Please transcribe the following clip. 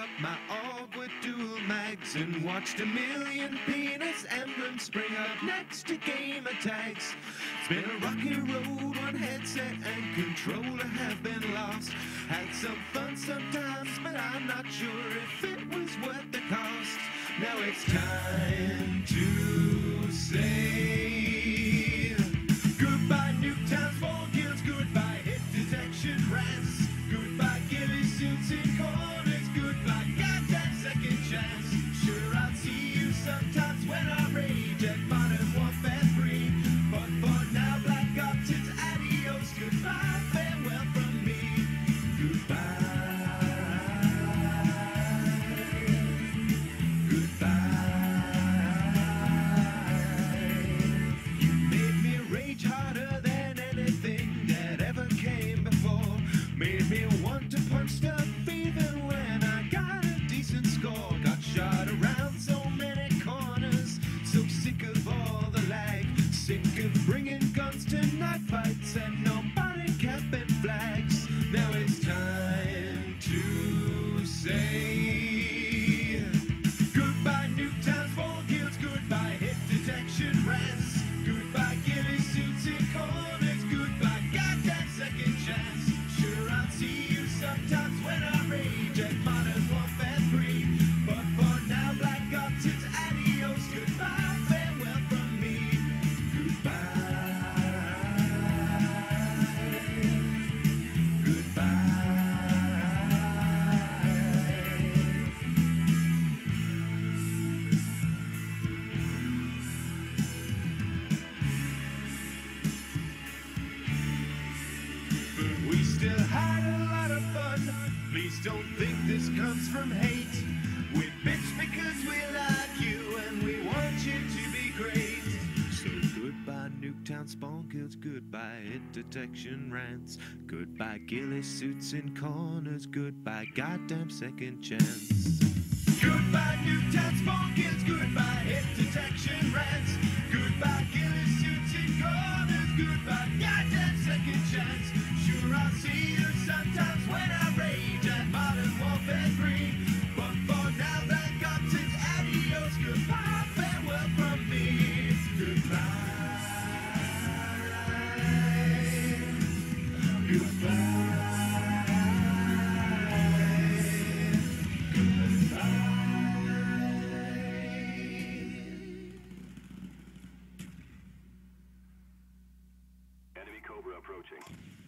up my awkward dual mags and watched a million penis emblems spring up next to gamer tags. It's been a rocky road, one headset and controller have been lost. Had some fun sometimes, but I'm not sure if it was worth the cost. Now it's time to say goodbye Nuketown's Ball Guilds, goodbye hit detection rants, goodbye ghillie suits in corners, goodbye goddamn second chance. Sure, I'll see you sometimes when I rage at Modern Warfare 3, but for now, Black Ops, it's adios, goodbye, farewell from me, goodbye. Made me want to punch stuff even when I got a decent score. Got shot around so many corners, so sick of all the lag. Sick of bringing guns to night fights and nobody capping flags. Now it's time to say goodbye Nuketown's Ball Guilds, goodbye hit detection rants, goodbye ghillie suits in corners, goodbye goddamn second chance. I'll see you sometimes when I rage at Modern Warfare 3, but for now, Black Ops, it's adios, goodbye, farewell from me, goodbye, goodbye. But we still had a lot of fun. Please don't think this comes from hate. We bitch because we like you and we want you to be great. So goodbye Nuketown Spawn Guilds, goodbye hit detection rants, goodbye ghillie suits in corners, goodbye goddamn second chance. Goodbye Nuketown Spawn Guilds, goodbye hit detection rants, goodbye ghillie suits in corners, goodbye goddamn second chance. Sure, I'll see you sometimes when I rage at Modern Warfare 3, but for now, Black Ops, it's adios, goodbye, farewell from me, goodbye, goodbye, Enemy Cobra approaching.